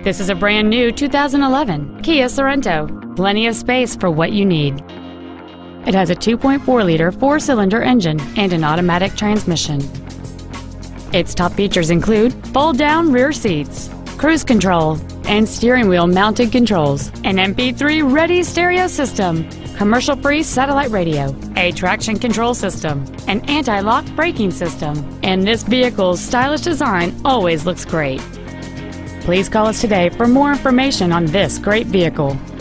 This is a brand new 2011 Kia Sorento. Plenty of space for what you need. It has a 2.4-liter four-cylinder engine and an automatic transmission. Its top features include fold-down rear seats, cruise control, and steering wheel mounted controls, an MP3-ready stereo system, commercial-free satellite radio, a traction control system, an anti-lock braking system, and this vehicle's stylish design always looks great. Please call us today for more information on this great vehicle.